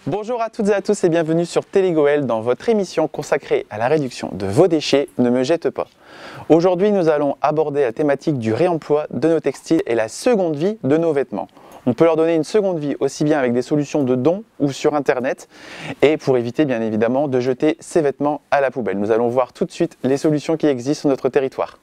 Bonjour à toutes et à tous et bienvenue sur Télégoël dans votre émission consacrée à la réduction de vos déchets, ne me jette pas. Aujourd'hui, nous allons aborder la thématique du réemploi de nos textiles et la seconde vie de nos vêtements. On peut leur donner une seconde vie aussi bien avec des solutions de dons ou sur internet et pour éviter bien évidemment de jeter ces vêtements à la poubelle. Nous allons voir tout de suite les solutions qui existent sur notre territoire.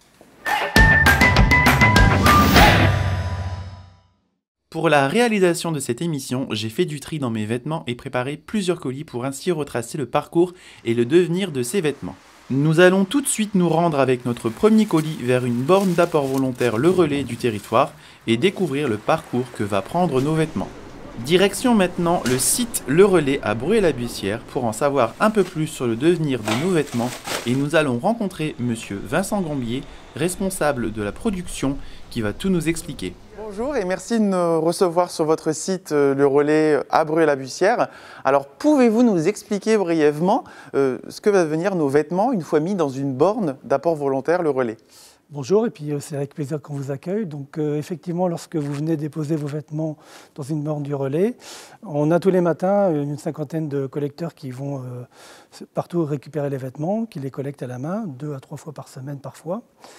Pour la réalisation de cette émission, j'ai fait du tri dans mes vêtements et préparé plusieurs colis pour ainsi retracer le parcours et le devenir de ces vêtements. Nous allons tout de suite nous rendre avec notre premier colis vers une borne d'apport volontaire Le Relais du territoire et découvrir le parcours que va prendre nos vêtements. Direction maintenant le site Le Relais à Bruay-la-Bussière pour en savoir un peu plus sur le devenir de nos vêtements et nous allons rencontrer monsieur Vincent Gambier, responsable de la production, qui va tout nous expliquer. Bonjour et merci de nous recevoir sur votre site Le Relais à Bruay-la-Bussière. Alors pouvez-vous nous expliquer brièvement ce que va devenir nos vêtements une fois mis dans une borne d'apport volontaire Le Relais? Bonjour, et puis c'est avec plaisir qu'on vous accueille. Donc effectivement, lorsque vous venez déposer vos vêtements dans une borne du Relais, on a tous les matins une cinquantaine de collecteurs qui vont partout récupérer les vêtements, qui les collectent à la main, 2 à 3 fois par semaine parfois.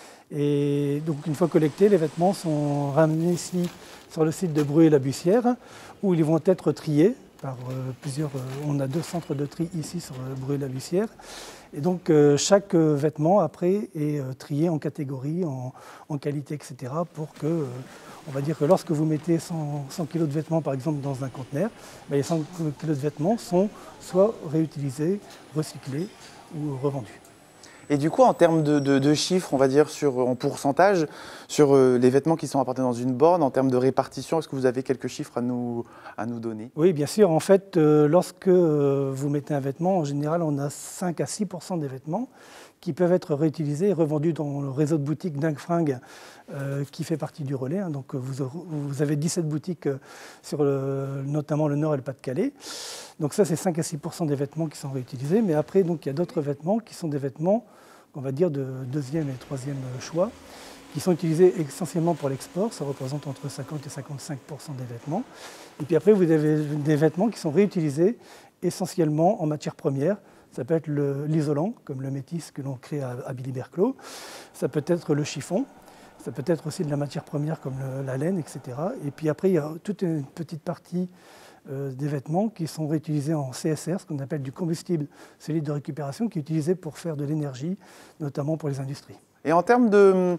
Et donc une fois collectés, les vêtements sont ramenés ici sur le site de Bruay-la-Bussière où ils vont être triés par plusieurs. On a 2 centres de tri ici sur Bruay-la-Bussière. Et donc chaque vêtement après est trié en catégories, en qualité, etc. pour que, on va dire que lorsque vous mettez 100 kg de vêtements par exemple dans un conteneur, les 100 kg de vêtements sont soit réutilisés, recyclés ou revendus. Et du coup, en termes de chiffres, on va dire en pourcentage, sur les vêtements qui sont apportés dans une borne, en termes de répartition, est-ce que vous avez quelques chiffres à nous donner? Oui, bien sûr. En fait, lorsque vous mettez un vêtement, en général, on a 5 à 6 % des vêtements qui peuvent être réutilisés et revendus dans le réseau de boutiques Dingue Fringues qui fait partie du Relais. Donc vous avez 17 boutiques sur notamment le Nord et le Pas-de-Calais. Donc ça, c'est 5 à 6 % des vêtements qui sont réutilisés. Mais après, donc, il y a d'autres vêtements qui sont des vêtements, on va dire, de deuxième et troisième choix, qui sont utilisés essentiellement pour l'export. Ça représente entre 50 et 55 % des vêtements. Et puis après, vous avez des vêtements qui sont réutilisés essentiellement en matière première. Ça peut être l'isolant, comme le métis que l'on crée à Billy-Berclos. Ça peut être le chiffon. Ça peut être aussi de la matière première comme la laine, etc. Et puis après, il y a toute une petite partie des vêtements qui sont réutilisés en CSR, ce qu'on appelle du combustible solide de récupération, qui est utilisé pour faire de l'énergie, notamment pour les industries. Et en termes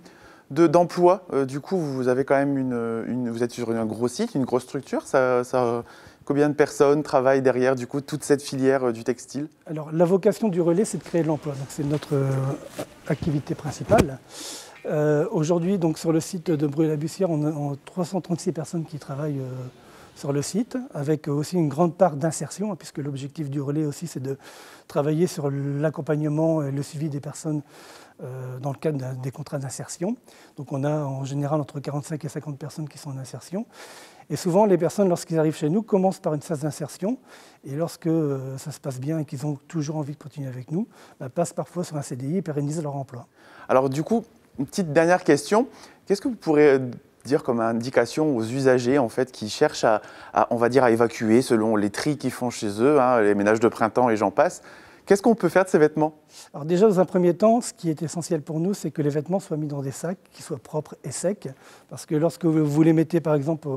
d'emploi, du coup, vous avez quand même vous êtes sur un gros site, une grosse structure. Combien de personnes travaillent derrière du coup, toute cette filière du textile? Alors, la vocation du Relais, c'est de créer de l'emploi. Donc, c'est notre activité principale. Aujourd'hui, donc, sur le site de Bruay-la-Bussière, on a 336 personnes qui travaillent sur le site, avec aussi une grande part d'insertion, puisque l'objectif du Relais aussi, c'est de travailler sur l'accompagnement et le suivi des personnes dans le cadre des contrats d'insertion. Donc on a en général entre 45 et 50 personnes qui sont en insertion. Et souvent, les personnes, lorsqu'ils arrivent chez nous, commencent par une phase d'insertion. Et lorsque ça se passe bien et qu'ils ont toujours envie de continuer avec nous, passent parfois sur un CDI et pérennisent leur emploi. Alors du coup, une petite dernière question. Qu'est-ce que vous pourrez dire comme indication aux usagers en fait, qui cherchent on va dire, à évacuer selon les tris qu'ils font chez eux, les ménages de printemps et j'en passe? Qu'est-ce qu'on peut faire de ces vêtements? Alors déjà, dans un premier temps, ce qui est essentiel pour nous, c'est que les vêtements soient mis dans des sacs qui soient propres et secs. Parce que lorsque vous les mettez, par exemple,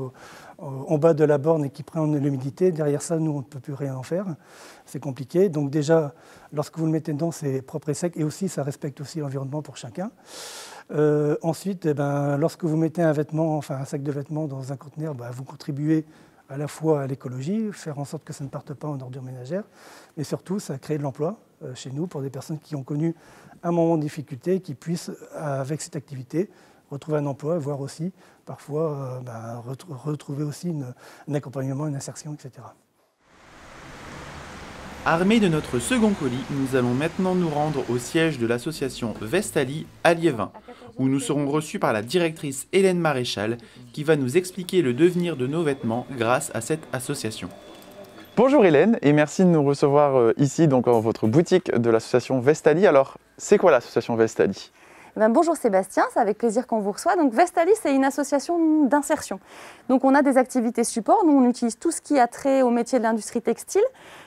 en bas de la borne et qu'ils prennent l'humidité, derrière ça, nous, on ne peut plus rien en faire. C'est compliqué. Donc déjà, lorsque vous le mettez dedans, c'est propre et sec. Et aussi, ça respecte aussi l'environnement pour chacun. Ensuite, lorsque vous mettez un sac de vêtements dans un conteneur, vous contribuez à la fois à l'écologie, faire en sorte que ça ne parte pas en ordures ménagères, mais surtout, ça crée de l'emploi chez nous pour des personnes qui ont connu un moment de difficulté, qui puissent, avec cette activité, retrouver un emploi, voire aussi, parfois, retrouver aussi un accompagnement, une insertion, etc. Armés de notre second colis, nous allons maintenant nous rendre au siège de l'association Vestali à Liévin, où nous serons reçus par la directrice Hélène Maréchal, qui va nous expliquer le devenir de nos vêtements grâce à cette association. Bonjour Hélène et merci de nous recevoir ici donc, dans votre boutique de l'association Vestali. Alors, c'est quoi l'association Vestali? Bonjour Sébastien, c'est avec plaisir qu'on vous reçoit. Donc Vestalis, c'est une association d'insertion. Donc on a des activités support. Nous, on utilise tout ce qui a trait au métier de l'industrie textile,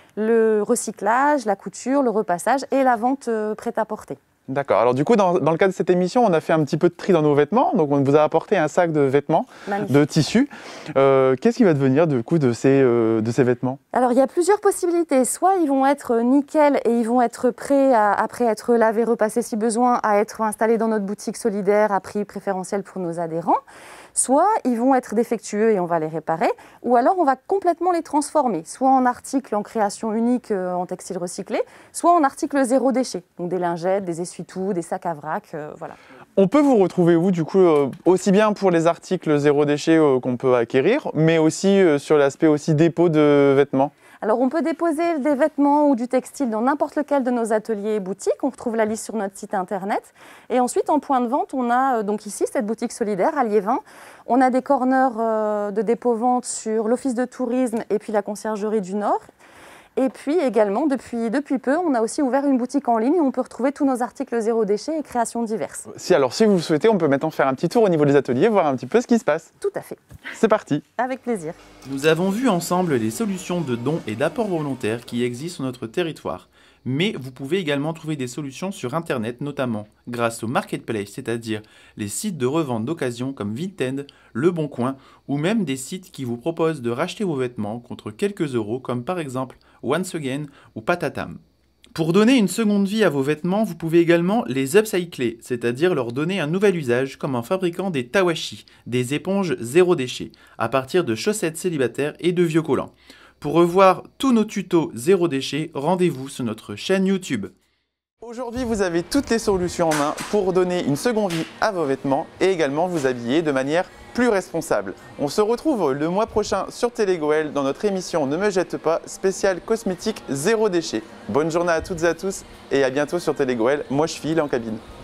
le recyclage, la couture, le repassage et la vente prêt-à-porter. D'accord. Alors du coup, dans le cadre de cette émission, on a fait un petit peu de tri dans nos vêtements. Donc on vous a apporté un sac de vêtements, de tissu. Qu'est-ce qui va devenir du coup de ces vêtements? Alors il y a plusieurs possibilités. Soit ils vont être nickel et ils vont être prêts après être lavés, repassés si besoin, à être installés dans notre boutique solidaire à prix préférentiel pour nos adhérents. Soit ils vont être défectueux et on va les réparer, ou alors on va complètement les transformer, soit en articles en création unique en textile recyclé, soit en articles zéro déchet, donc des lingettes, des essuie-tout, des sacs à vrac, voilà. On peut vous retrouver où du coup, aussi bien pour les articles zéro déchet qu'on peut acquérir, mais aussi sur l'aspect aussi dépôt de vêtements? Alors on peut déposer des vêtements ou du textile dans n'importe lequel de nos ateliers et boutiques. On retrouve la liste sur notre site internet. Et ensuite en point de vente, on a donc ici cette boutique solidaire à Liévin. On a des corners de dépôt-vente sur l'office de tourisme et puis la conciergerie du Nord. Et puis également, depuis peu, on a aussi ouvert une boutique en ligne où on peut retrouver tous nos articles zéro déchet et créations diverses. Si vous le souhaitez, on peut maintenant faire un petit tour au niveau des ateliers, voir un petit peu ce qui se passe. Tout à fait. C'est parti. Avec plaisir. Nous avons vu ensemble les solutions de dons et d'apports volontaires qui existent sur notre territoire. Mais vous pouvez également trouver des solutions sur Internet, notamment grâce au marketplace, c'est-à-dire les sites de revente d'occasion comme Vinted, Le Bon Coin, ou même des sites qui vous proposent de racheter vos vêtements contre quelques euros, comme par exemple Once Again ou Patatam. Pour donner une seconde vie à vos vêtements, vous pouvez également les upcycler, c'est-à-dire leur donner un nouvel usage, comme en fabriquant des tawashi, des éponges zéro déchet, à partir de chaussettes célibataires et de vieux collants. Pour revoir tous nos tutos zéro déchet, rendez-vous sur notre chaîne YouTube. Aujourd'hui, vous avez toutes les solutions en main pour donner une seconde vie à vos vêtements et également vous habiller de manière plus responsable. On se retrouve le mois prochain sur Télégoël dans notre émission Ne me jette pas, spéciale cosmétique zéro déchet. Bonne journée à toutes et à tous et à bientôt sur Télégoël. Moi, je file en cabine.